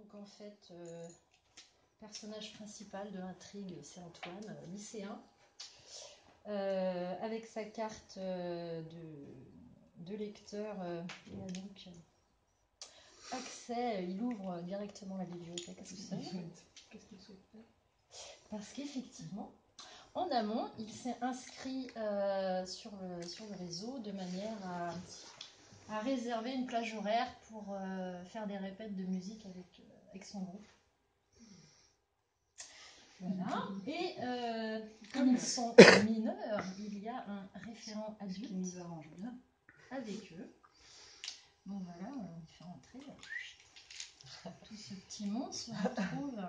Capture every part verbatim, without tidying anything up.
Donc en fait, euh, personnage principal de l'intrigue, c'est Antoine, euh, lycéen, euh, avec sa carte euh, de, de lecteur. Euh, il a donc accès, il ouvre directement la bibliothèque tout seul. Qu'est-ce qu'il souhaite faire? Parce qu'effectivement, en amont, il s'est inscrit euh, sur, le, sur le réseau de manière à, à réserver une plage horaire pour euh, faire des répètes de musique avec, euh, avec son groupe. Voilà. Et euh, comme ils sont mineurs, il y a un référent adulte qui nous arrange bien avec eux. Donc voilà, on fait entrer. Tout ce petit monde se retrouve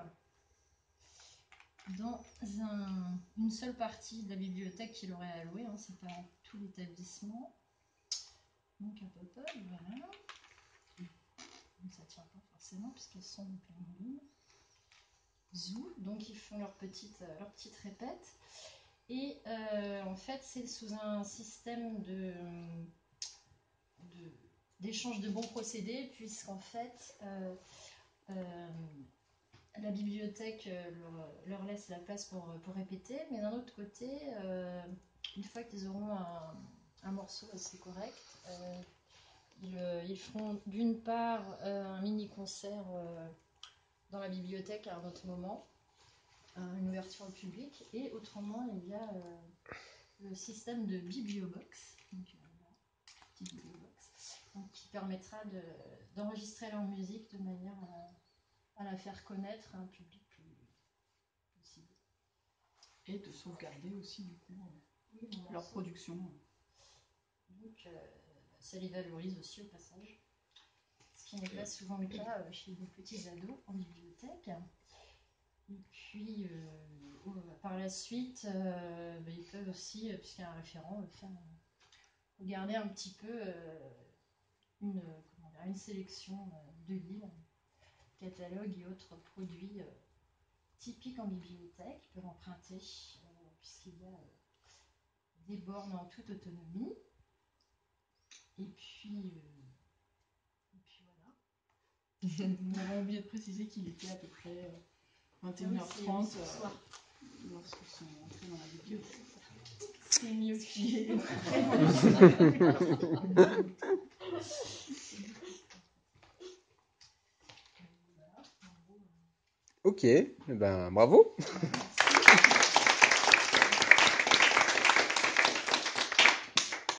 dans un, une seule partie de la bibliothèque qu'il aurait allouée, hein, c'est pas tout l'établissement. Donc un pop-up, voilà. Donc ça tient pas forcément puisqu'elles sont en pleine lune. Zou, donc ils font leur petite, leur petite répète. Et euh, en fait, c'est sous un système de, de, d'échange de bons procédés, puisqu'en fait, euh, euh, la bibliothèque leur, leur laisse la place pour, pour répéter, mais d'un autre côté, euh, une fois qu'ils auront un, un morceau assez correct, euh, ils, ils feront d'une part euh, un mini-concert euh, dans la bibliothèque à un autre moment, une ouverture au public, et autrement il y a euh, le système de bibliobox, donc, euh, petite bibliobox, donc, qui permettra de, d'enregistrer leur musique de manière à, à la faire connaître à un public plus possible. Et de sauvegarder aussi du coup oui, leur production. Donc euh, ça les valorise aussi au passage, ce qui n'est pas souvent le cas chez les petits ados en bibliothèque. Et puis, euh, par la suite, euh, bah, ils peuvent aussi, puisqu'il y a un référent, faire, regarder un petit peu euh, une, comment dire, une sélection de livres, catalogues et autres produits euh, typiques en bibliothèque. Ils peuvent emprunter, euh, puisqu'il y a euh, des bornes en toute autonomie. Et puis, euh, et puis voilà. Nous avons oublié de préciser qu'il était à peu près euh, vingt et une heures trente euh, lorsqu'ils sont entrés dans la bibliothèque. C'est mieux qui Ok, eh ben bravo.